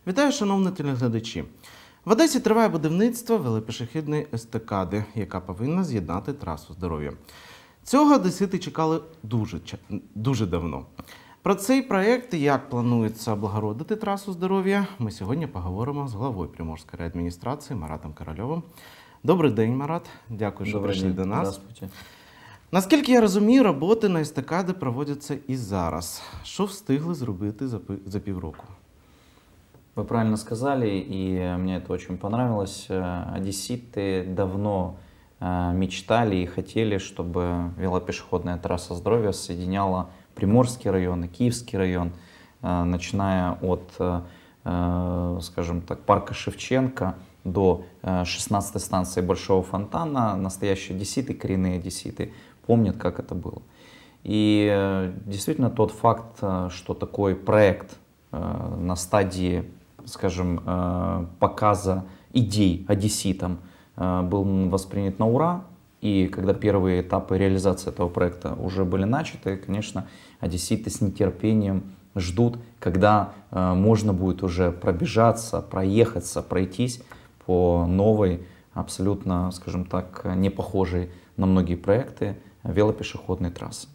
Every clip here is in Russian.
Вітаю, шановні телеглядачі! В Одесі триває будівництво велопішохідної естакади, яка повинна з'єднати трасу здоров'я. Цього одесити чекали дуже давно. Про цей проєкт і як планується облагородити трасу здоров'я, ми сьогодні поговоримо з главою Приморської райадміністрації Маратом Корольовим. Добрий день, Марат. Дякую, що прийшли до нас. Здравствуйте. Наскільки я розумію, роботи на естакаді проводяться і зараз. Що встигли зробити за півроку? Вы правильно сказали, и мне это очень понравилось. Одесситы давно мечтали и хотели, чтобы велопешеходная трасса здоровья соединяла Приморский район и Киевский район, начиная от, скажем так, парка Шевченко до 16-й станции Большого Фонтана. Настоящие одесситы, коренные одесситы помнят, как это было. И действительно тот факт, что такой проект на стадии, скажем, показа идей одесситам был воспринят на ура. И когда первые этапы реализации этого проекта уже были начаты, конечно, одесситы с нетерпением ждут, когда можно будет уже пробежаться, проехаться, пройтись по новой, абсолютно, скажем так, не похожей на многие проекты велопешеходной трассы.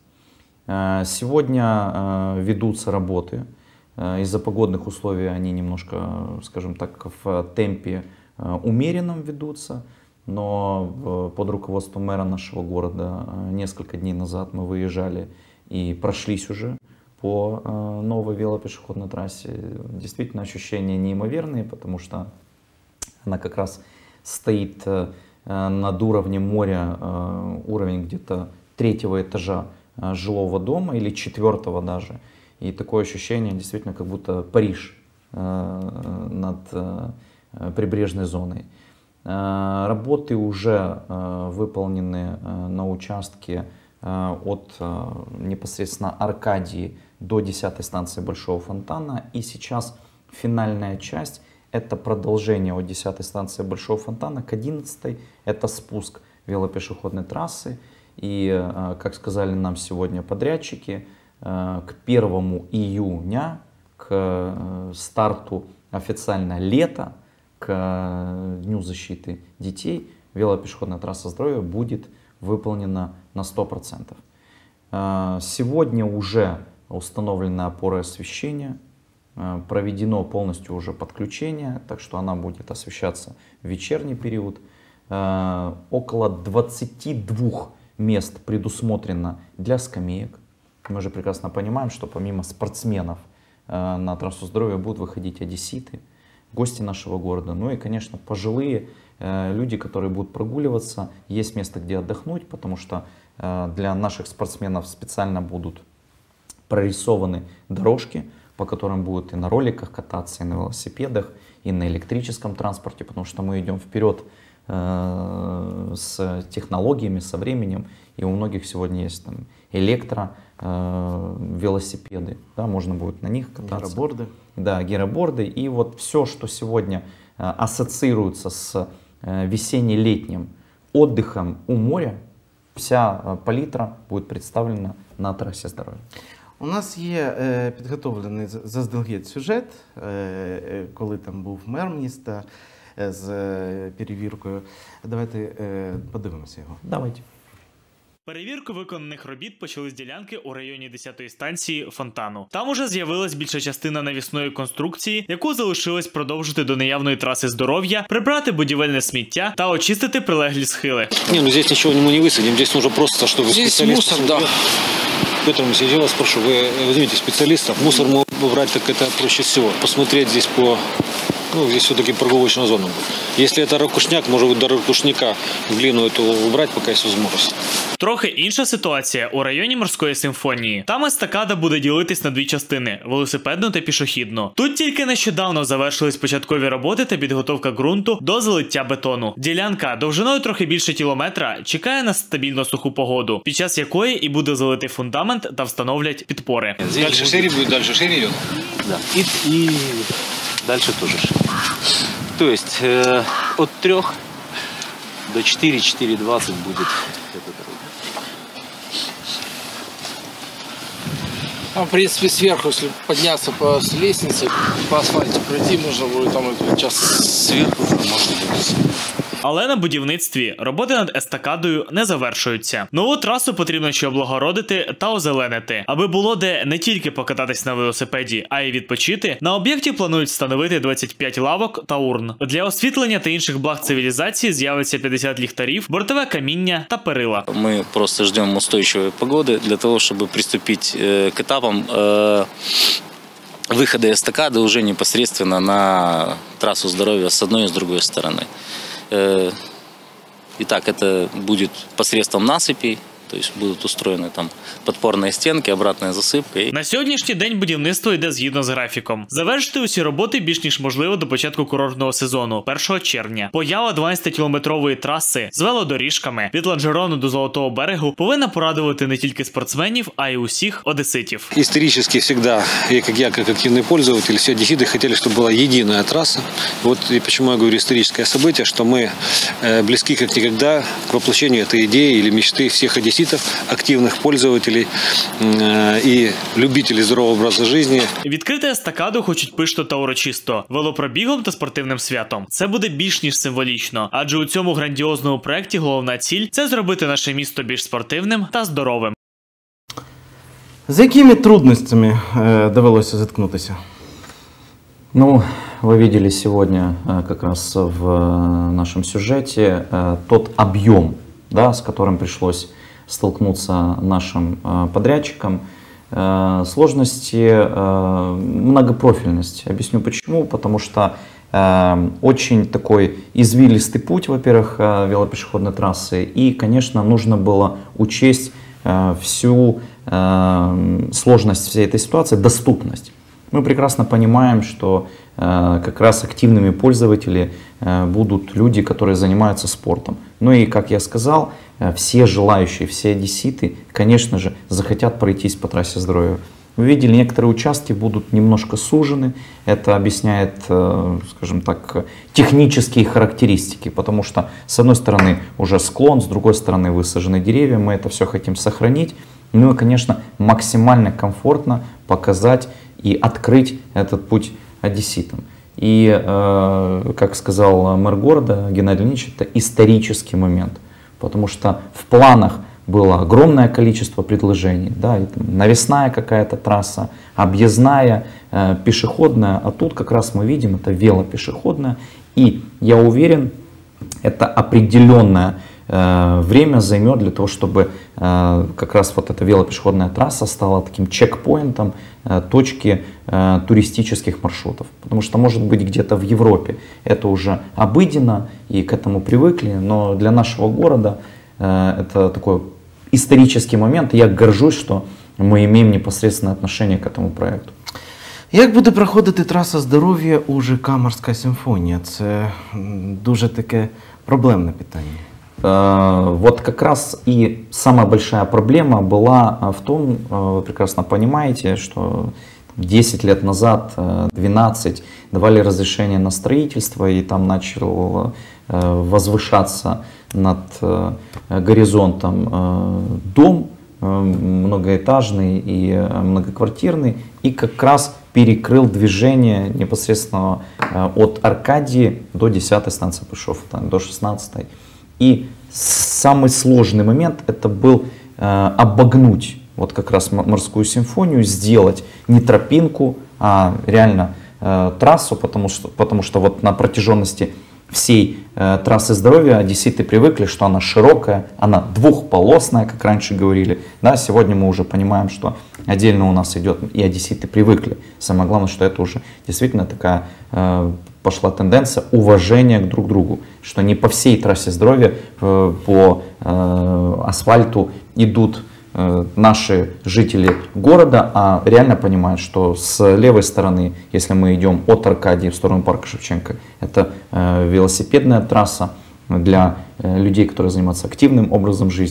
Сегодня ведутся работы. Из-за погодных условий они немножко, скажем так, в темпе умеренном ведутся, но под руководством мэра нашего города несколько дней назад мы выезжали и прошлись уже по новой велопешеходной трассе. Действительно, ощущения неимоверные, потому что она как раз стоит над уровнем моря, уровень где-то 3-го этажа жилого дома или 4-го даже. И такое ощущение действительно, как будто Париж над прибрежной зоной. Работы уже выполнены на участке от непосредственно Аркадии до 10-й станции Большого Фонтана. И сейчас финальная часть — это продолжение от 10-й станции Большого Фонтана к 11-й. Это спуск велопешеходной трассы. И, как сказали нам сегодня подрядчики, к 1 июня, к старту официально лета, к Дню защиты детей, велопешеходная трасса здоровья будет выполнена на 100%. Сегодня уже установлены опоры освещения, проведено полностью уже подключение, так что она будет освещаться в вечерний период. Около 22 мест предусмотрено для скамеек. Мы же прекрасно понимаем, что помимо спортсменов на трассу здоровья будут выходить одесситы, гости нашего города, ну и, конечно, пожилые люди, которые будут прогуливаться. Есть место, где отдохнуть, потому что для наших спортсменов специально будут прорисованы дорожки, по которым будут и на роликах кататься, и на велосипедах, и на электрическом транспорте, потому что мы идем вперед с технологиями, со временем, и у многих сегодня есть там велосипеды, да, можно будет на них кататься. Гироборды. Да, гироборды. И вот все, что сегодня ассоциируется с весенне-летним отдыхом у моря, вся палитра будет представлена на трассе здоров'я. У нас є підготовлений заздалегідь сюжет, коли там був мер міста з перевіркою. Давайте подивимося його. Давайте. Перевірку виконаних робіт почали з ділянки у районі 10-ї станції Фонтану. Там уже з'явилась більша частина навісної конструкції, яку залишилось продовжити до наявної траси здоров'я, прибрати будівельне сміття та очистити прилеглі схили. Не, ну здесь ничего мы не высадим, здесь нужно просто, чтобы здесь мусор, да. Петр Моисеевич, я вас прошу, вы возьмите специалистов, мусор мы убрать, так это проще всего. Посмотреть здесь здесь все-таки прогулочная зона будет. Если это ракушняк, может быть, до ракушняка глину эту убрать, пока есть возможность. Трохи інша ситуація у районі Морської симфонії. Там естакада буде ділитись на дві частини – велосипедну та пішохідну. Тут тільки нещодавно завершились початкові роботи та підготовка ґрунту до залиття бетону. Ділянка довжиною трохи більше кілометра чекає на стабільно суху погоду, під час якої і буде залитий фундамент та встановлять підпори. Дальше шире будет, дальше шире идет? Да. И дальше тоже шире. То есть от 3 до 4-4,20 будет эта дорога. Там, в принципе, сверху, если подняться по лестнице, по асфальту пройти, можно будет там сейчас сверху можно будет. Але на будівництві роботи над естакадою не завершуються. Нову трасу потрібно ще облагородити та озеленити, аби було де не тільки покататись на велосипеді, а й відпочити. На об'єкті планують встановити 25 лавок та урн. Для освітлення та інших благ цивілізації з'явиться 50 ліхтарів, бортове каміння та перила. Мы просто ждем устойчивой погоды для того, чтобы приступить к этапам выхода эстакады уже непосредственно на трассу здоровья с одной и с другой стороны. Итак, это будет посредством насыпей, то есть будут устроены там подпорные стенки, обратная засыпка. На сьогоднішній день будівництво йде згідно з графіком. Завершити усі роботи більш ніж можливо до початку курортного сезону, 1 червня. Поява 12-кілометрової траси з велодоріжками від Ланжерону до Золотого берегу повинна порадувати не тільки спортсменів, а й усіх одеситів. Исторически всегда, и как я, как активный пользователь, все одесситы хотели, чтобы была единая трасса. Вот и почему я говорю историческое событие, что мы близки как никогда к воплощению этой идеи или мечты всех одесситов, активных пользователей и любителей здорового образа жизни. Відкрити естакаду хочуть пишно та урочисто, велопробігом та спортивним святом. Це буде більш ніж символічно, адже у цьому грандіозному проєкті головна ціль – це зробити наше місто більш спортивним та здоровим. З якими трудностями довелося зіткнутися? Ну, вы видели сегодня как раз в нашем сюжете тот объем, да, с которым пришлось столкнуться нашим подрядчикам. Сложности, многопрофильность. Объясню почему. Потому что очень такой извилистый путь, во-первых, велопешеходной трассы. И, конечно, нужно было учесть всю сложность всей этой ситуации, доступность. Мы прекрасно понимаем, что как раз активными пользователями будут люди, которые занимаются спортом. Ну и, как я сказал, все желающие, все одесситы, конечно же, захотят пройтись по трассе здоровья. Вы видели, некоторые участки будут немножко сужены. Это объясняет, скажем так, технические характеристики, потому что с одной стороны уже склон, с другой стороны высажены деревья, мы это все хотим сохранить. Ну и, конечно, максимально комфортно показать и открыть этот путь одесситам. И, как сказал мэр города Геннадий Леонидович, это исторический момент, потому что в планах было огромное количество предложений, да, и там навесная какая-то трасса, объездная, пешеходная, а тут как раз мы видим, это велопешеходная, и я уверен, это определенное время займет для того, чтобы как раз вот эта велопешеходная трасса стала таким чекпоинтом точки туристических маршрутов. Потому что, может быть, где-то в Европе это уже обыденно и к этому привыкли, но для нашего города это такой исторический момент, и я горжусь, что мы имеем непосредственное отношение к этому проекту. Як буде проходити траса здоров'я у ЖК «Морська симфонія»? Це дуже таке проблемне питання. Вот как раз и самая большая проблема была в том, вы прекрасно понимаете, что 10 лет назад, 12, давали разрешение на строительство, и там начал возвышаться над горизонтом дом многоэтажный и многоквартирный, и как раз перекрыл движение непосредственно от Аркадии до 10-й станции Пышов, до 16-й. И самый сложный момент это был обогнуть вот как раз Морскую симфонию, сделать не тропинку, а реально трассу, потому что вот на протяженности всей трассы здоровья одесситы привыкли, что она широкая, она двухполосная, как раньше говорили. Да, сегодня мы уже понимаем, что отдельно у нас идет, и одесситы привыкли. Самое главное, что это уже действительно такая пошла тенденция уважения к друг другу, что не по всей трассе здоровья по асфальту идут наши жители города, а реально понимают, что с левой стороны, если мы идем от Аркадии в сторону парка Шевченко, это велосипедная трасса для людей, которые занимаются активным образом жизни.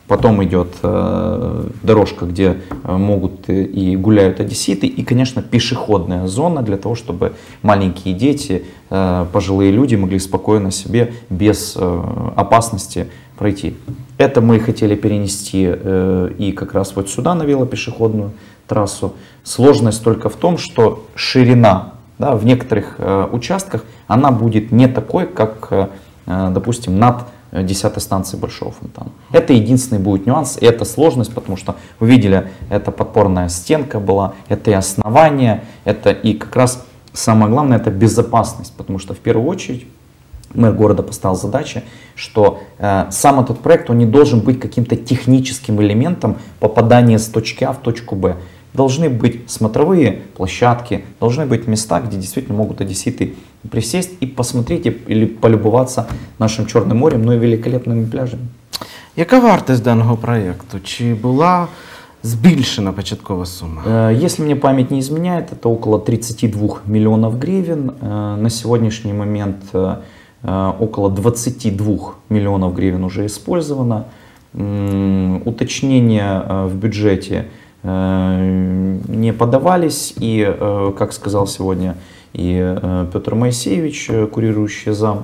Потом идет дорожка, где могут и гуляют одесситы, и, конечно, пешеходная зона для того, чтобы маленькие дети, пожилые люди могли спокойно себе без опасности пройти. Это мы хотели перенести и как раз вот сюда, на велопешеходную трассу. Сложность только в том, что ширина, да, в некоторых участках она будет не такой, как, допустим, над 10-й станции Большого фонтана. Это единственный будет нюанс, и это сложность, потому что вы видели, это подпорная стенка была, это и основание, это и как раз самое главное, это безопасность, потому что в первую очередь мэр города поставил задачу, что сам этот проект, он не должен быть каким-то техническим элементом попадания с точки А в точку Б. Должны быть смотровые площадки, должны быть места, где действительно могут одесситы присесть и посмотреть или полюбуватися нашим Чорним морем, ну і великолепними пляжами. Яка вартість даного проєкту? Чи була збільшена початкова сума? Если мне память не изменяет, это около 32 миллионов гривен. На сегодняшний момент около 22 миллионов гривен уже использовано. Уточнения в бюджете не подавались, и, как сказал сегодня и Петр Моисеевич, курирующий зам,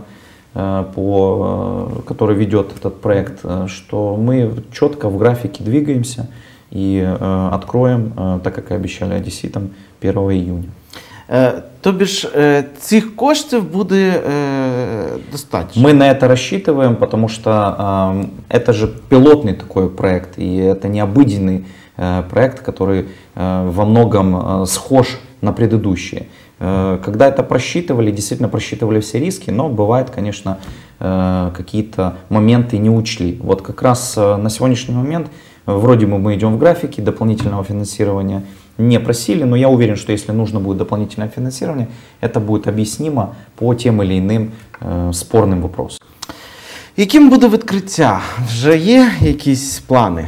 который ведет этот проект, что мы четко в графике двигаемся и откроем, так как и обещали одесситам, 1 июня. Тобі ж цих коштів буде достатньо? Мы на это рассчитываем, потому что это же пилотный такой проект, и это не обыденный проект, который во многом схож на предыдущие. Когда это просчитывали, действительно просчитывали все риски, но бывает, конечно, какие-то моменты не учли. Вот как раз на сегодняшний момент вроде бы мы идем в графике, дополнительного финансирования не просили, но я уверен, что если нужно будет дополнительное финансирование, это будет объяснимо по тем или иным спорным вопросам. Яким буде відкриття? Вже є якісь плани?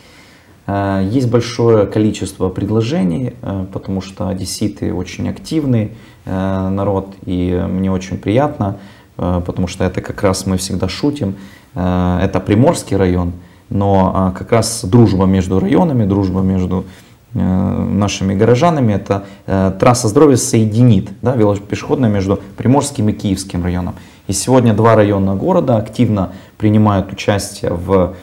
Есть большое количество предложений, потому что одесситы очень активный народ, и мне очень приятно, потому что это как раз мы всегда шутим, это Приморский район, но как раз дружба между районами, дружба между нашими горожанами, это трасса здоровья соединит, да, велопешеходная между Приморским и Киевским районом. И сегодня два района города активно принимают участие в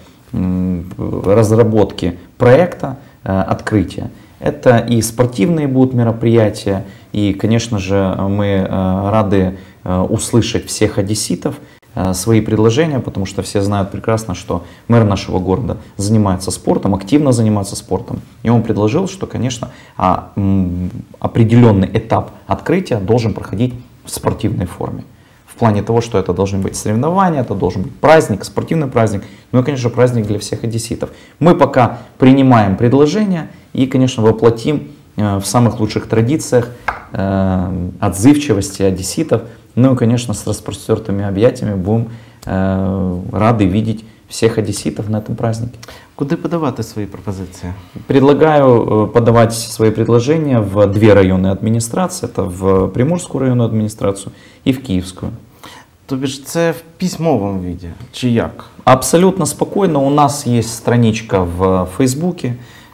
разработке проекта открытия. Это и спортивные будут мероприятия, и, конечно же, мы рады услышать всех одесситов, свои предложения, потому что все знают прекрасно, что мэр нашего города занимается спортом, активно занимается спортом. И он предложил, что, конечно, определенный этап открытия должен проходить в спортивной форме. В плане того, что это должны быть соревнования, это должен быть праздник, спортивный праздник, ну и, конечно, праздник для всех одесситов. Мы пока принимаем предложения и, конечно, воплотим в самых лучших традициях отзывчивости одесситов. Ну и, конечно, с распростертыми объятиями будем рады видеть всех одесситов на этом празднике. Куди подавати свої пропозиції? Предлагаю подавать свои предложения в две районные администрации. Это в Приморскую районную администрацию и в Киевскую. Тобі ж це в письмовому віді, чи як? Абсолютно спокойно. У нас есть страничка в Фейсбуке,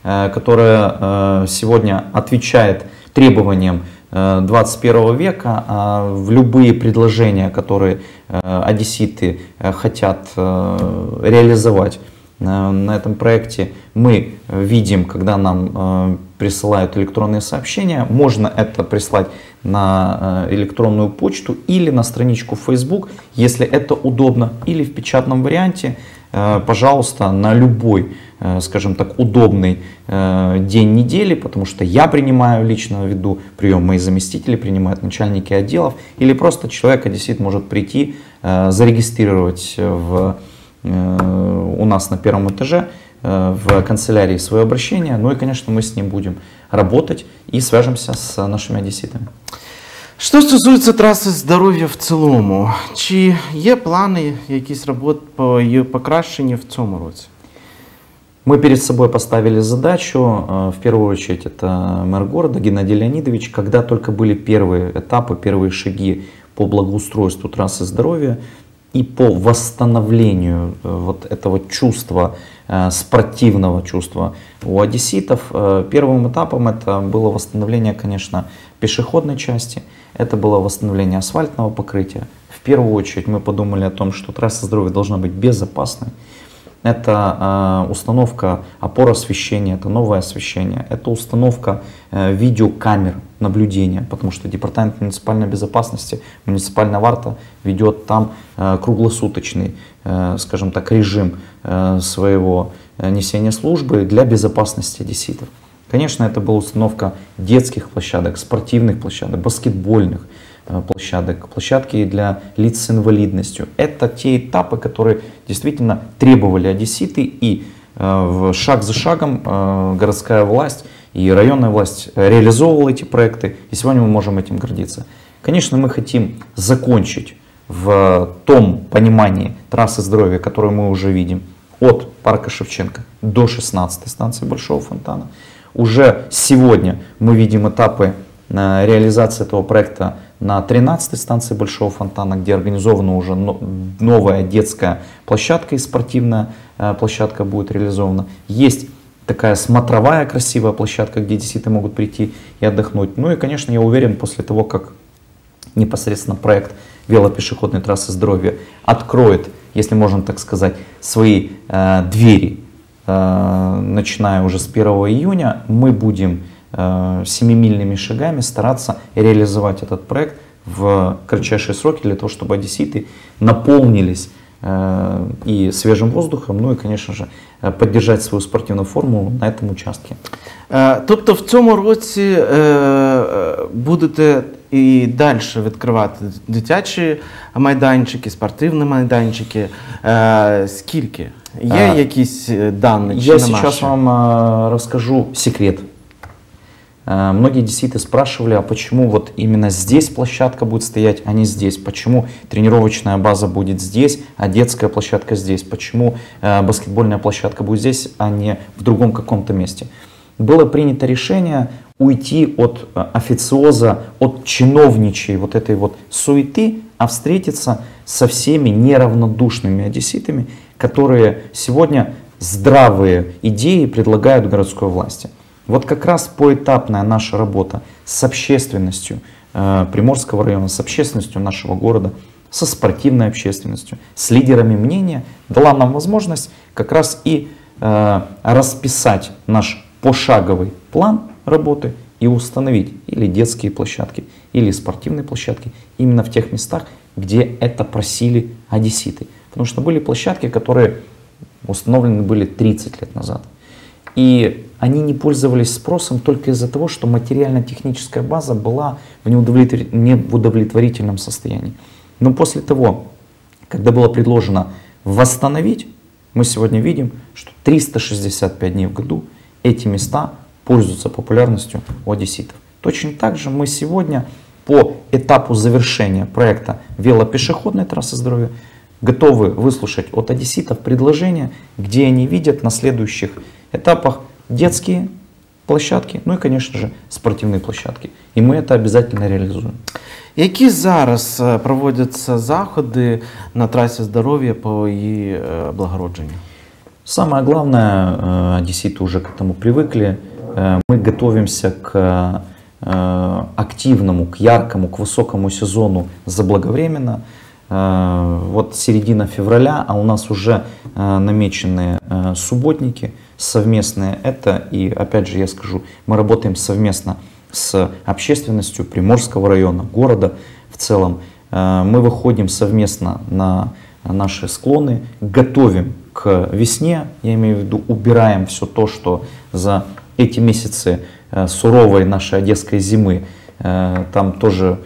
которая сегодня отвечает требованиям 21 века. В любые предложения, которые одесситы хотят реализовать на этом проекте, мы видим, когда нам присылают электронные сообщения. Можно это прислать на электронную почту или на страничку в Facebook, если это удобно, или в печатном варианте. Пожалуйста, на любой, скажем так, удобный день недели, потому что я принимаю лично в виду прием, мои заместители принимают, начальники отделов, или просто человек, одессит, может прийти, зарегистрировать у нас на первом этаже в канцелярии свое обращение. Ну и, конечно, мы с ним будем работать и свяжемся с нашими одесситами. Що стосується траси здоров'я в цілому, чи є плани якісь роботи по її покращенню в цьому році? Мы перед собой поставили задачу, в первую очередь это мэр города Геннадий Леонидович, когда только были первые этапы, первые шаги по благоустройству трассы здоровья, и по восстановлению вот этого чувства, спортивного чувства у одесситов. Первым этапом это было восстановление, конечно, пешеходной части, это было восстановление асфальтного покрытия. В первую очередь мы подумали о том, что трасса здоровья должна быть безопасной. Это установка опор освещения, это новое освещение, это установка видеокамер наблюдения, потому что Департамент муниципальной безопасности, муниципальная варта ведет там круглосуточный, скажем так, режим своего несения службы для безопасности одесситов. Конечно, это была установка детских площадок, спортивных площадок, баскетбольных площадок, площадки для лиц с инвалидностью. Это те этапы, которые действительно требовали одесситы, и шаг за шагом городская власть и районная власть реализовывала эти проекты, и сегодня мы можем этим гордиться. Конечно, мы хотим закончить в том понимании трассы здоровья, которую мы уже видим, от парка Шевченко до 16-й станции Большого фонтана. Уже сегодня мы видим этапы реализации этого проекта на 13-й станции Большого фонтана, где организована уже новая детская площадка и спортивная площадка будет реализована. Есть такая смотровая красивая площадка, где одесситы могут прийти и отдохнуть. Ну и, конечно, я уверен, после того, как непосредственно проект велопешеходной трассы здоровья откроет, если можно так сказать, свои двери, начиная уже с 1 июня, мы будем семимильными шагами стараться реализовать этот проект в кратчайшие сроки, для того, чтобы одесситы наполнились и свежим воздухом, ну і, конечно же, підтримати свою спортивну форму на цьому участку. Тобто в цьому році будете і далі відкривати дитячі майданчики, спортивні майданчики. Скільки? Є якісь дані? Я сейчас вам расскажу секрет. Многие одесситы спрашивали, а почему вот именно здесь площадка будет стоять, а не здесь? Почему тренировочная база будет здесь, а детская площадка здесь? Почему баскетбольная площадка будет здесь, а не в другом каком-то месте? Было принято решение уйти от официоза, от чиновничьей вот этой вот суеты, а встретиться со всеми неравнодушными одесситами, которые сегодня здравые идеи предлагают городской власти. Вот как раз поэтапная наша работа с общественностью Приморского района, с общественностью нашего города, со спортивной общественностью, с лидерами мнения дала нам возможность как раз и расписать наш пошаговый план работы и установить или детские площадки, или спортивные площадки именно в тех местах, где это просили одесситы. Потому что были площадки, которые установлены были 30 лет назад. И они не пользовались спросом только из-за того, что материально-техническая база была в неудовлетворительном состоянии. Но после того, когда было предложено восстановить, мы сегодня видим, что 365 дней в году эти места пользуются популярностью у одесситов. Точно так же мы сегодня по этапу завершения проекта велопешеходной трассы здоровья готовы выслушать от одесситов предложения, где они видят на следующих этапах детские площадки, ну и, конечно же, спортивные площадки. И мы это обязательно реализуем. Які зараз проводяться заходи на трасі здоров'я по її облагородженню? Самое главное, одесситы уже к этому привыкли, мы готовимся к активному, к яркому, к высокому сезону заблаговременно. Вот середина февраля, а у нас уже намечены субботники совместные. Это, и опять же я скажу, мы работаем совместно с общественностью Приморского района, города в целом. Мы выходим совместно на наши склоны, готовим к весне, я имею в виду, убираем все то, что за эти месяцы суровой нашей одесской зимы, там тоже,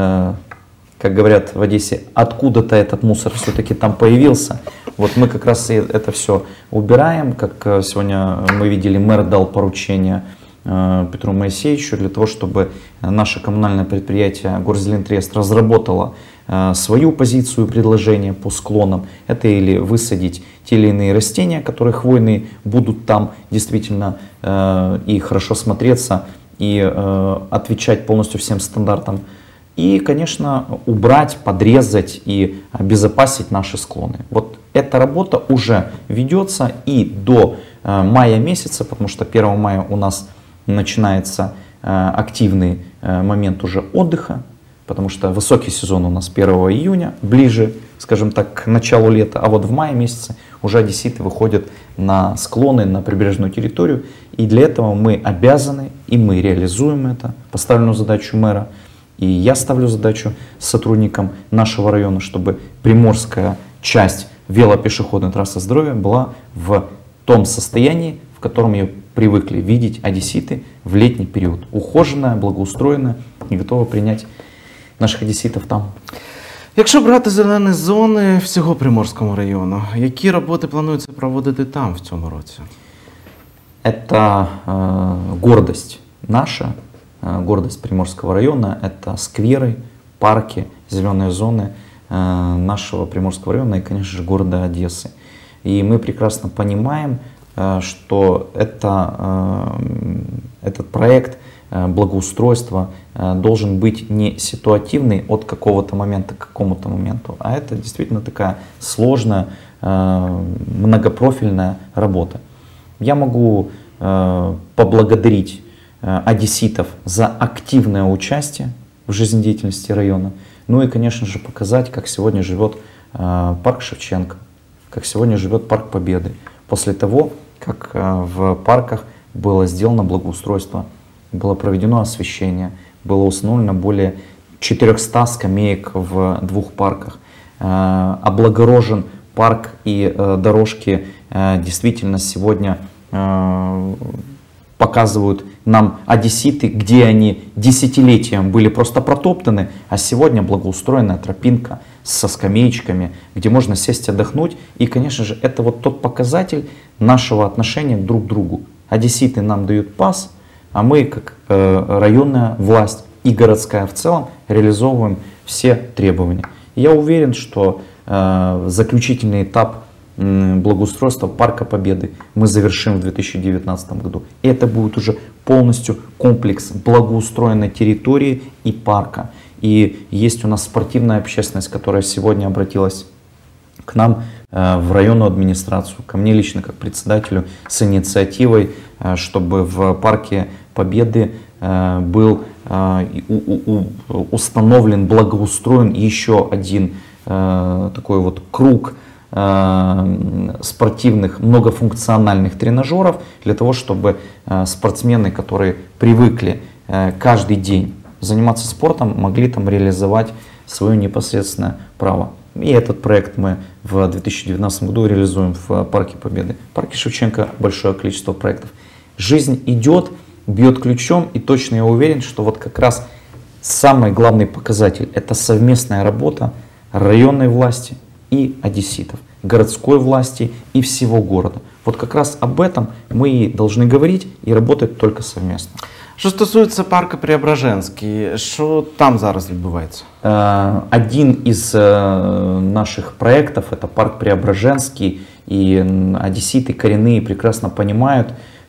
как говорят в Одессе, откуда-то этот мусор все-таки там появился. Вот мы как раз это все убираем, как сегодня мы видели, мэр дал поручение Петру Моисеевичу для того, чтобы наше коммунальное предприятие Горзелентрест разработало свою позицию и предложение по склонам. Это или высадить те или иные растения, которые хвойные будут там действительно и хорошо смотреться, и отвечать полностью всем стандартам. И, конечно, убрать, подрезать и обезопасить наши склоны. Вот эта работа уже ведется и до мая месяца, потому что 1 мая у нас начинается активный момент уже отдыха, потому что высокий сезон у нас 1 июня, ближе, скажем так, к началу лета, а вот в мае месяце уже одесситы выходят на склоны, на прибрежную территорию, и для этого мы обязаны, и мы реализуем это, поставленную задачу мэра, и я ставлю задачу сотрудникам нашего района, чтобы приморская часть велопешеходной трассы здоровья была в том состоянии, в котором ее привыкли видеть одесситы в летний период. Ухоженная, благоустроенная и готова принять наших одеситів там. Якщо брати зелені зони всього Приморського району, які роботи планується проводити там в цьому році? Это гордость наша, гордость Приморского района, это скверы, парки, зеленые зоны нашего Приморского района и, конечно же, города Одессы. И мы прекрасно понимаем, что этот проект благоустройства должен быть не ситуативный от какого-то момента к какому-то моменту, а это действительно такая сложная, многопрофильная работа. Я могу поблагодарить одесситов за активное участие в жизнедеятельности района, ну и, конечно же, показать, как сегодня живет парк Шевченко, как сегодня живет парк Победы, после того, как в парках было сделано благоустройство, было проведено освещение, было установлено более 400 скамеек в 2 парках, облагорожен парк и дорожки действительно сегодня показывают нам одесситы, где они десятилетиям были просто протоптаны, а сегодня благоустроенная тропинка со скамеечками, где можно сесть отдохнуть. И, конечно же, это вот тот показатель нашего отношения друг к другу. Одесситы нам дают пас, а мы, как районная власть и городская в целом, реализовываем все требования. И я уверен, что заключительный этап благоустройства Парка Победы мы завершим в 2019 году. И это будет уже полностью комплекс благоустроенной территории и парка. И есть у нас спортивная общественность, которая сегодня обратилась к нам в районную администрацию, ко мне лично как председателю с инициативой, чтобы в Парке Победы был установлен, благоустроен еще один такой вот круг спортивных многофункциональных тренажеров для того, чтобы спортсмены, которые привыкли каждый день заниматься спортом, могли там реализовать свое непосредственное право. И этот проект мы в 2019 году реализуем в Парке Победы. В Парке Шевченко большое количество проектов. Жизнь идет, бьет ключом, и точно я уверен, что вот как раз самый главный показатель – это совместная работа районной власти и одесситов, городской власти и всего города. Вот как раз об этом мы и должны говорить и работать только совместно. Що стосується парку Преображенський, що там зараз відбувається? Один из наших проектов – это парк Преображенский, и одесситы коренные прекрасно понимают,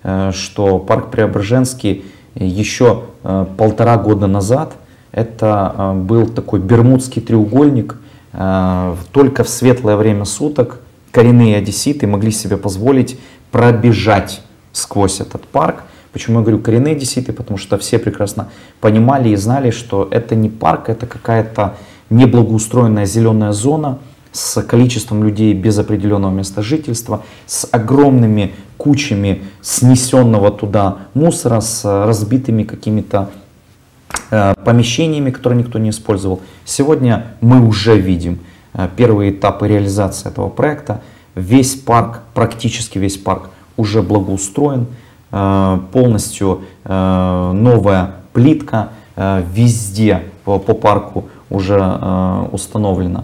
что парк Преображенский еще 1,5 года назад это был такой бермудский треугольник. Только в светлое время суток коренные одесситы могли себе позволить пробежать сквозь этот парк. Почему я говорю коренные одесситы? Потому что все прекрасно понимали и знали, что это не парк, это какая-то неблагоустроенная зеленая зона с количеством людей без определенного места жительства, с огромными кучами снесенного туда мусора, с разбитыми какими-то помещениями, которые никто не использовал. Сегодня мы уже видим первые этапы реализации этого проекта. Весь парк, практически весь парк уже благоустроен, полностью новая плитка везде по парку уже установлена.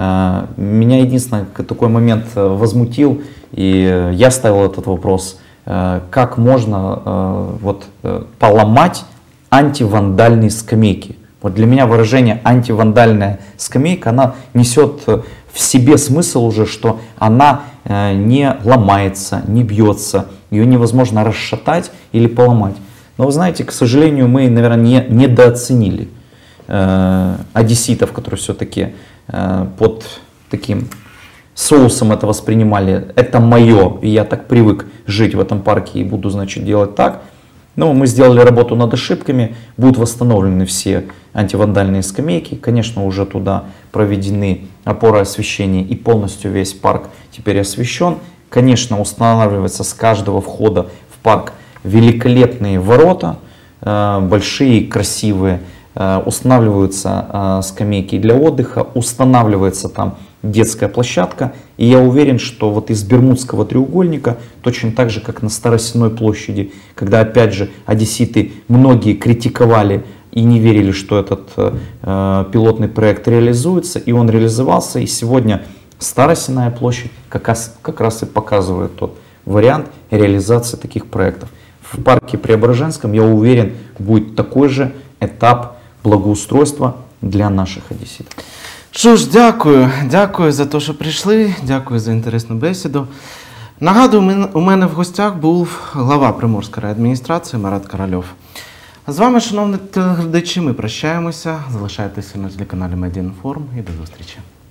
Меня единственное такой момент возмутил, и я ставил этот вопрос, как можно поломать антивандальные скамейки. Вот для меня выражение антивандальная скамейка, она несет в себе смысл уже, что она не ломается, не бьется, ее невозможно расшатать или поломать. Но вы знаете, к сожалению, мы, наверное, недооценили одесситов, которые все-таки под таким соусом это воспринимали. Это мое, и я так привык жить в этом парке и буду, значит, делать так. Но мы сделали работу над ошибками, будут восстановлены все антивандальные скамейки. Конечно, уже туда проведены опоры освещения и полностью весь парк теперь освещен. Конечно, устанавливается с каждого входа в парк великолепные ворота, большие, красивые. Устанавливаются скамейки для отдыха, устанавливается там детская площадка. И я уверен, что вот из Бермудского треугольника, точно так же, как на Старосенной площади, когда опять же одесситы многие критиковали и не верили, что этот пилотный проект реализуется, и он реализовался. И сегодня Старосенная площадь как раз и показывает тот вариант реализации таких проектов. В парке Преображенском, я уверен, будет такой же этап благоустройства для наших одеситів. Що ж, дякую за те, що прийшли, дякую за інтересну бесіду. Нагадую, у мене в гостях був глава Приморської райадміністрації Марат Корольов. А з вами, шановні телеглядачі, ми прощаємося. Залишайтеся на телеканалі Медіаінформ і до зустрічі.